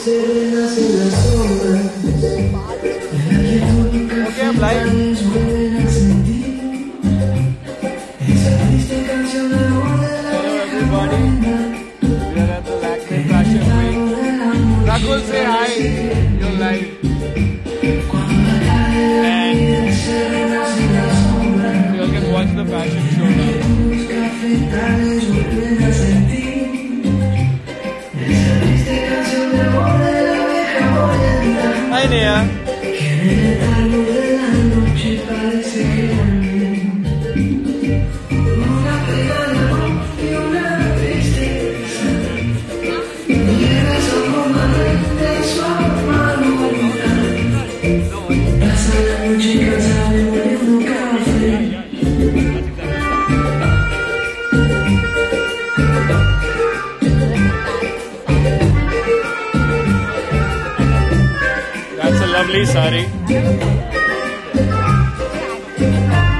Okay, I'm live. Hello everybody. We are at the Lakme Fashion Week. Rakul, say hi. You're live. And you all can watch the fashion show now. Hi Nia. That's a lovely sari.